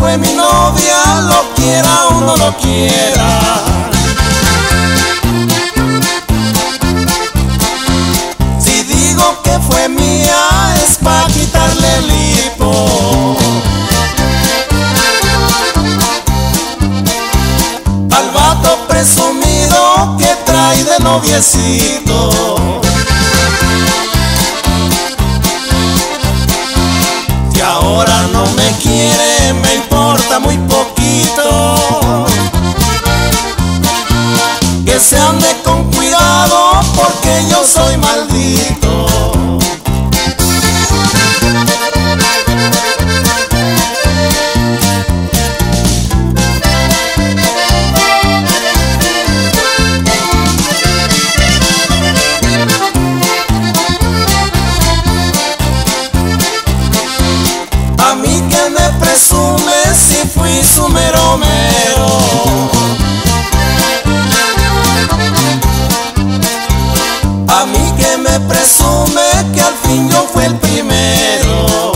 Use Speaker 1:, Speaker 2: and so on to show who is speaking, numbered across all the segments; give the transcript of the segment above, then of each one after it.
Speaker 1: fue mi novia, lo quiera o no lo quiera. Si digo que fue mía es pa' quitarle el hipo al vato presumido que trae de noviecito. Y ahora no me quiere, me importa muy poquito. Que se ande con cuidado porque yo soy maldito. A mí que me presume si fui su mero mero. A mí que me presume que al fin yo fui el primero.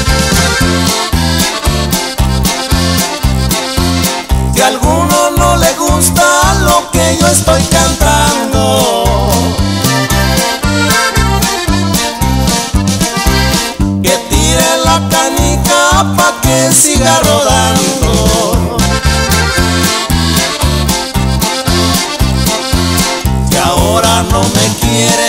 Speaker 1: Si a alguno no le gusta lo que yo estoy cantando, que tire la canica pa' que siga rodando. Y ahora no me quiere